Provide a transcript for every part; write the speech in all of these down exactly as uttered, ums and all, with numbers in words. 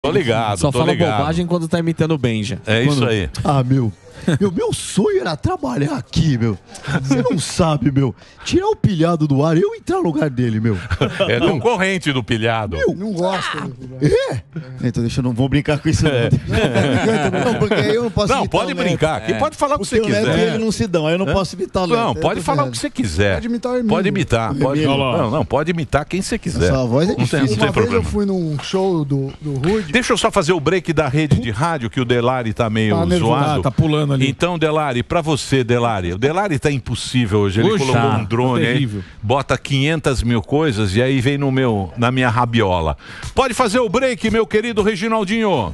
Tô ligado, Só tô fala ligado. bobagem quando tá imitando o Benja. É Quando... isso aí. Ah, meu. Meu, meu sonho era trabalhar aqui, meu. Você não sabe, meu. Tirar o pilhado do ar e eu entrar no lugar dele, meu. É concorrente do pilhado. Meu, não gosto. É? Então deixa eu não vou brincar com isso. É. Não, porque aí eu não posso Não, imitar pode o Neto. brincar. Aqui É. pode falar o que Porque você o Neto quiser. e ele não se dão, aí eu não É? posso imitar o Neto. Não, Eu pode tô falar o ferrado. que você quiser. Pode imitar o Emílio. Pode imitar. Pode... Emílio. Não, não, pode imitar quem você quiser. Sua voz é não tem, não difícil. tem Uma vez problema. eu fui num show do, do Rude. Deixa eu só fazer o break da rede de rádio, que o Delari tá meio Tá nervoso. zoado. Ah, tá pulando ali. Então, Delari, pra você, Delari, o Delari tá impossível hoje. Ele Puxa, colocou um tá drone aí, terrível. bota quinhentas mil coisas e aí vem no meu, na minha rabiola. Pode fazer o break, meu querido Reginaldinho.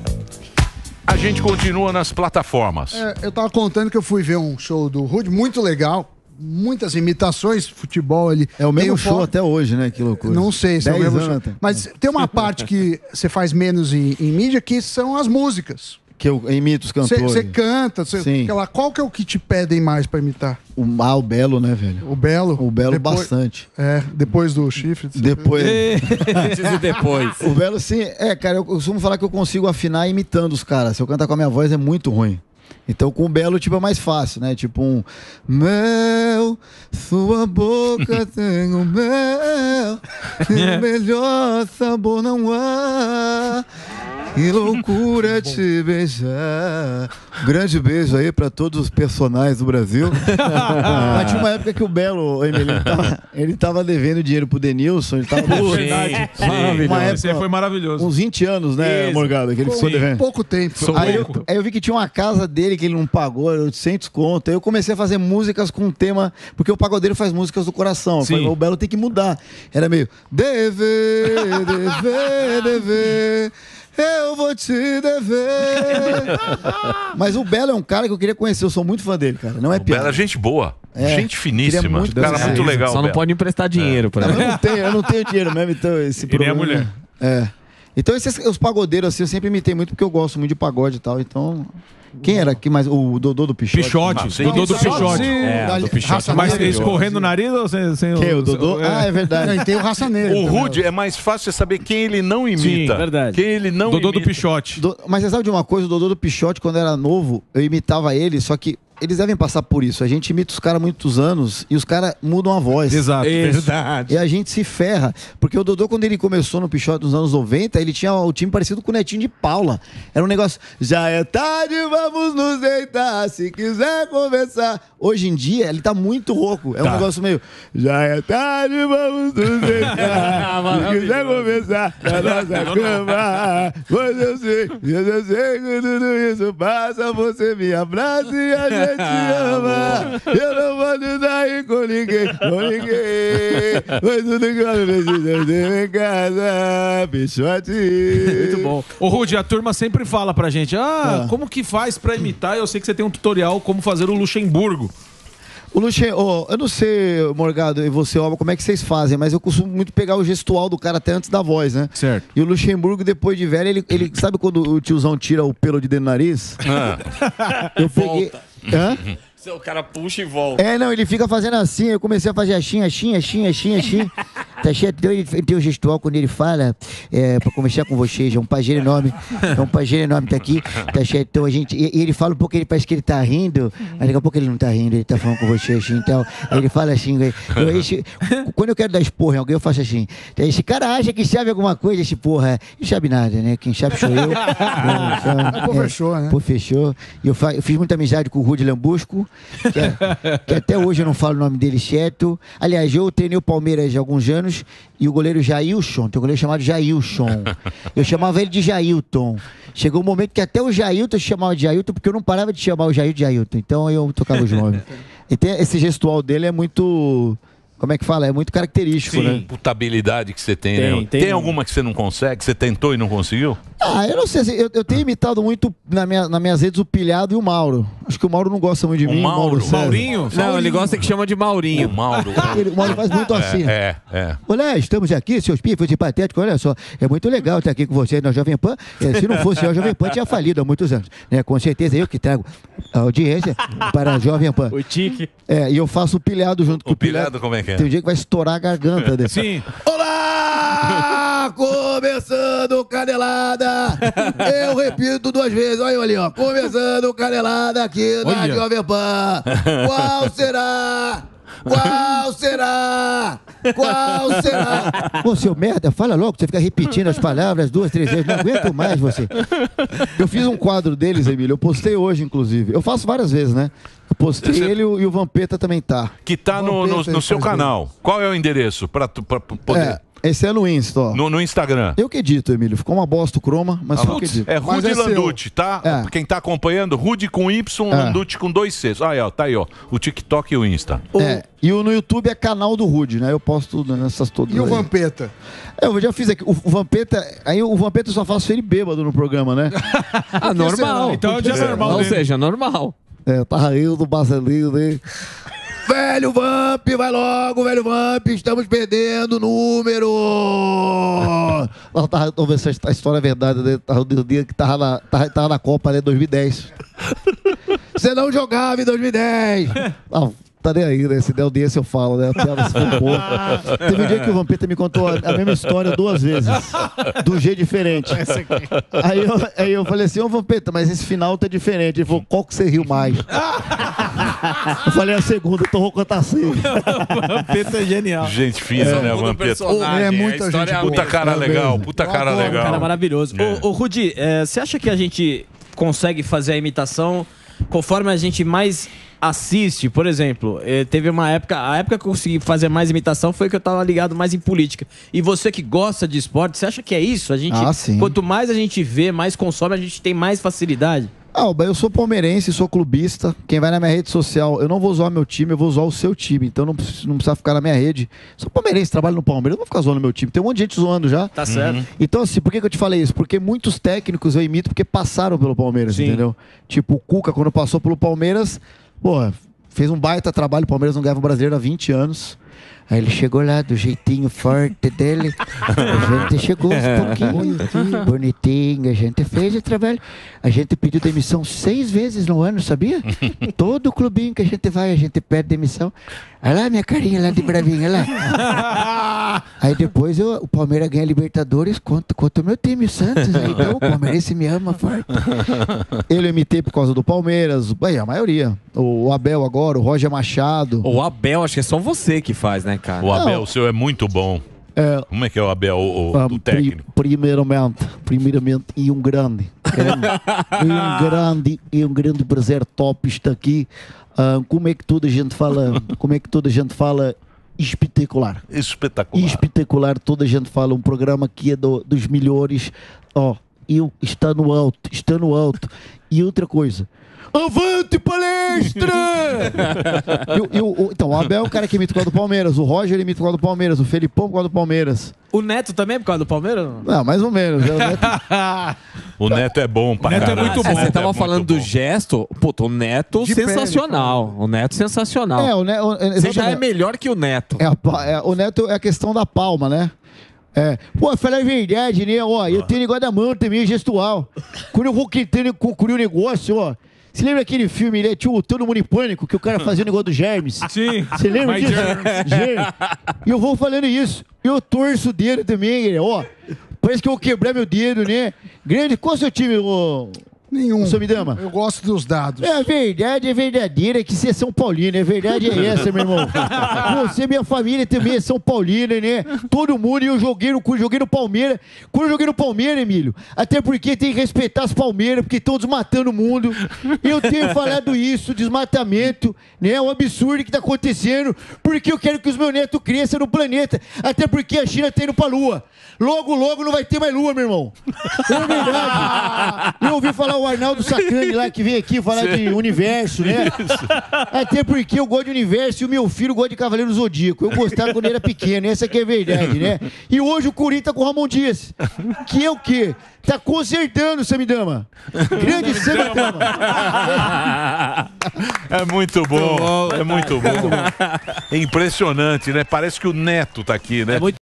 A gente continua nas plataformas. É, eu tava contando que eu fui ver um show do Rude, muito legal. Muitas imitações, futebol ali. É o Tem mesmo um show foco- até hoje, né? Que loucura. Não sei se é o Dez mesmo anos show. até. Mas tem uma parte que você faz menos em, em mídia, que são as músicas. Que eu imito os cantores. Você canta, cê, Sim. aquela, qual que é o que te pedem mais pra imitar? O, ah, o Belo, né, velho? O Belo? O Belo Depois- bastante. É, depois do chifre. Depois. Antes e depois. O Belo, sim. É, cara, eu costumo falar que eu consigo afinar imitando os caras. Se eu cantar com a minha voz é muito ruim. Então com o Belo, tipo, é mais fácil, né? Tipo um... Mel, sua boca tem o mel, e o melhor sabor não há. Que loucura te beijar. Grande beijo aí pra todos os personagens do Brasil. Mas tinha uma época que o Belo, Emílio, ele tava, ele tava devendo dinheiro pro Denilson. Ele tava devendo. Verdade. Maravilhoso. Uma Esse aí época, foi maravilhoso. uns vinte anos, né, Isso. Morgado? Que ele ficou Sim. devendo. Pouco tempo. Sou Aí eu, louco. aí eu vi que tinha uma casa dele que ele não pagou, era oitocentos conto. Aí eu comecei a fazer músicas com um tema, porque o pagodeiro faz músicas do coração. Eu Sim. falei, o Belo tem que mudar. Era meio dever, dever, dever. Eu vou te dever. Mas o Belo é um cara que eu queria conhecer, eu sou muito fã dele, cara. Não é O Belo piada. é gente boa. É. Gente finíssima. Queria muito Cara, dançar muito isso. legal. Só não Belo. pode emprestar dinheiro pra Não, ele. eu não tenho, eu não tenho dinheiro mesmo, então esse E nem a problema. mulher. É. Então esses, os pagodeiros assim, eu sempre imitei muito porque eu gosto muito de pagode e tal. Então, quem era aqui mais? O Dodô do Pichote. Pichote. Ah, sim. Dodô do Pichote. É, do Pichote. Raça Mas Negra. escorrendo o nariz ou sem, sem Quem? O Dodô? é. Ah, é verdade. Não, e tem o Raça Negra. O também. Rude é mais fácil você saber quem ele não imita. Sim, verdade. Quem ele não Dodô do imita. Pichote. Do- mas você sabe de uma coisa? O Dodô do Pichote, quando era novo, eu imitava ele, só que eles devem passar por isso. A gente imita os caras há muitos anos e os caras mudam a voz. Exato. Verdade. E a gente se ferra. Porque o Dodô, quando ele começou no Pichote nos anos noventa, ele tinha o time parecido com o Netinho de Paula. Era um negócio, já é tarde, vamos nos deitar, se quiser conversar. Hoje em dia, ele tá muito rouco. É um Tá. negócio meio, já é tarde, vamos nos deitar, se quiser conversar na nossa cama. Pois eu sei, eu sei que tudo isso passa, você me abraça e a gente ama. Eu não vou te dar com ninguém, com ninguém. Mas tudo que eu preciso ter em casa, Pichote. Muito bom. Ô, Rude, a turma sempre fala pra gente, ah, Ah. como que faz pra imitar? Eu sei que você tem um tutorial como fazer o Luxemburgo. O Luxem, oh, eu não sei, Morgado, e você, Alba, como é que vocês fazem, mas eu costumo muito pegar o gestual do cara até antes da voz, né? Certo. E o Luxemburgo, depois de velho, ele, ele sabe quando o tiozão tira o pelo de dentro do nariz? Eu peguei. Hã? O cara puxa e volta. É, não, ele fica fazendo assim, eu comecei a fazer assim, assim, assim, assim, assim. Tá certo? Então ele tem o gestual quando ele fala, é, pra conversar com vocês, é um prazer enorme, é um prazer enorme tá aqui, tá certo? Então a gente, e, e ele fala um pouco, ele parece que ele tá rindo, mas daqui a pouco ele não tá rindo, ele tá falando com vocês assim, então ele fala assim, eu, esse, quando eu quero dar esporro em alguém, eu faço assim, esse cara acha que sabe alguma coisa, esse porra, não sabe nada, né? Quem sabe sou eu. É, então, É, pô, fechou, né? Pô, fechou. E eu, fa- eu fiz muita amizade com o Rude Lambusco, que, é- que até hoje eu não falo o nome dele certo. Aliás, eu treinei o Palmeiras há alguns anos e o goleiro Jailson, tem um goleiro chamado Jailson. Eu chamava ele de Jailton. Chegou um momento que até o Jailton chamava de Jailton, porque eu não parava de chamar o Jailton de Jailton. Então eu tocava os nomes. E tem, esse gestual dele é muito... Como é que fala? É muito característico, né? Puta habilidade que você tem, Tem, né? tem Tem um. alguma que você não consegue? Você tentou e não conseguiu? Ah, eu não sei. assim, Eu, eu tenho imitado muito na minha, nas minhas redes o Pilhado e o Mauro. Acho que o Mauro não gosta muito de O mim. Mauro? César. Maurinho? Não, ele gosta que chama de Maurinho. O Mauro. Ele- O Mauro faz muito assim. É, é. Olha, estamos aqui, seus pifos e patéticos, olha só, é muito legal estar aqui com vocês na Jovem Pan. É, se não fosse eu, a Jovem Pan tinha falido há muitos anos. Né? Com certeza eu que trago a audiência para a Jovem Pan. O Tique. É, e eu faço o pilhado junto com O o pilhado. pilhado como é que é? Tem um dia que vai estourar a garganta dele. Sim. Olá, Começando Canelada. Eu repito duas vezes. Olha eu ali, ó. Começando Canelada aqui na Olha. Jovem Pan. Qual será? Qual será? Qual será? Ô, seu merda, fala logo, você fica repetindo as palavras duas, três vezes. Não aguento mais você. Eu fiz um quadro deles, Emílio. Eu postei hoje, inclusive. Eu faço várias vezes, né? Eu postei Esse- ele e o e o Vampeta também tá. Que tá no, no, no seu canal. Qual é o endereço pra, tu- pra poder... É, esse é no Insta, ó. No, no Instagram. Eu que edito, Emílio. Ficou uma bosta o croma, mas sou eu que edito. É Rudy Landucci, tá? É. Quem tá acompanhando, Rudy com Y, É. Landucci com dois Cs. Aí, ó, tá aí, ó. O TikTok e o Insta. É, e o no YouTube é canal do Rude, né? Eu posto nessas todas. E o aí. Vampeta? É, eu já fiz aqui. O, o Vampeta. Aí o Vampeta eu só faço ele bêbado no programa, né? Ah, normal. Então é o dia normal Ou dele. seja, normal. É, tá rindo do Marcelinho, né? Velho Vamp, vai logo, velho Vamp, estamos perdendo número! Não, tava, vamos ver se a história é verdade, né? Tava no dia que tava na, tava, tava na Copa, né? dois mil e dez. Você não jogava em dois mil e dez! Não, tá nem aí, né? Se der audiência eu falo, né? A piada se for boa. Teve um dia que o Vampeta me contou a, a mesma história duas vezes. Do jeito diferente. Aí eu, aí eu falei assim, ô Vampeta, mas esse final tá diferente. Ele falou, qual que você riu mais? Eu falei a segunda, eu tô rouco tá cedo. Vampeta é genial. Gente fina, né, Vampeta? É muita gente boa. Puta cara legal, puta cara legal. Cara maravilhoso. É. Ô, ô Rudi, é, você acha que a gente consegue fazer a imitação conforme a gente mais assiste? Por exemplo, eh, teve uma época, a época que eu consegui fazer mais imitação foi que eu tava ligado mais em política. E você que gosta de esporte, você acha que é isso? A gente, Ah, sim. quanto mais a gente vê, mais consome, a gente tem mais facilidade? Ah, eu sou palmeirense, sou clubista. Quem vai na minha rede social, eu não vou usar o meu time, eu vou usar o seu time. Então não, preciso- não precisa ficar na minha rede. Sou palmeirense, trabalho no Palmeiras, eu não vou ficar zoando o meu time. Tem um monte de gente zoando já. Tá certo. Então, assim, por que, que eu te falei isso? Porque muitos técnicos eu imito porque passaram pelo Palmeiras, Sim. entendeu? Tipo, o Cuca, quando passou pelo Palmeiras, pô, fez um baita trabalho. O Palmeiras não ganhava o brasileiro há vinte anos. Aí ele chegou lá, do jeitinho forte dele. A gente chegou um pouquinho bonitinho. A gente fez o trabalho. A gente pediu demissão seis vezes no ano, sabia? Todo clubinho que a gente vai, a gente pede demissão. Olha lá minha carinha lá de bravinha, olha lá. Aí depois eu- o Palmeiras ganha a Libertadores contra, contra o meu time, o Santos. Aí, então o Palmeirense me ama forte. Ele eu imitei por causa do Palmeiras. Bem, a maioria. O Abel agora, o Roger Machado. O Abel, acho que é só você que faz, né, cara? O Abel, Não. o seu é muito bom. É, Como é que é o Abel, o, o- Ah, do pri- técnico? primeiramente, primeiramente, e um grande, grande e um grande, e um grande prazer top estar aqui. Ah, como é que toda a gente fala, como é que toda a gente fala espetacular. Espetacular. Espetacular, toda a gente fala, um programa que é do- dos melhores. Ó, eu está no alto, está no alto. E outra coisa. Avante palestra! Eu- eu- o- então, o Abel é o cara que imita o quadro do Palmeiras, o Roger imita o quadro do Palmeiras, o Felipão o quadro do Palmeiras. O Neto também é por causa do Palmeiras? Não, mais ou menos. né? O Neto- O Neto é bom pra Neto é caralho. muito bom. É, O você Neto tava é falando muito do bom. gesto, puta, o Neto De pé, sensacional. O Neto sensacional. É, o Neto. Você já é melhor que o Neto. É a pa- é, o Neto é a questão da palma, né? É. Pô, falar a verdade, né? Ó, eu tenho negócio da mão também, gestual. Quando eu vou tentando concluir o negócio, ó. Você lembra aquele filme, né? Tinha o Todo Mundo em Pânico, que o cara fazia o negócio dos germes? Sim. Você lembra My disso? germs. Germes. E eu vou falando isso. Eu torço o dedo também, né? Ó. Parece que eu vou quebrar meu dedo, né? Grande. Qual é o seu time, ô? Nenhum. Ô, Somidama? Eu gosto dos dados. É a verdade, é verdadeira que você é São Paulino, a verdade é essa, meu irmão. Você e minha família também é São Paulina, né? Todo mundo, e eu joguei no, joguei no Palmeiras. Quando eu joguei no Palmeiras, Emílio, até porque tem que respeitar as Palmeiras, porque estão desmatando o mundo. Eu tenho falado isso, desmatamento, né? É um absurdo que tá acontecendo, porque eu quero que os meus netos cresçam no planeta, até porque a China tá indo pra Lua. Logo, logo não vai ter mais Lua, meu irmão. É verdade. Eu ouvi falar o Arnaldo Sacani lá, que veio aqui falar de universo, né? Até porque eu gosto de universo e o meu filho gosta de Cavaleiro Zodíaco. Eu gostava quando ele era pequeno, essa aqui é a verdade, né? E hoje o Corinthians tá com o Ramon Dias, que é o quê? Tá consertando, Samidama. Grande Samidama. É muito bom, é muito bom. É impressionante, né? Parece que o Neto tá aqui, né? É muito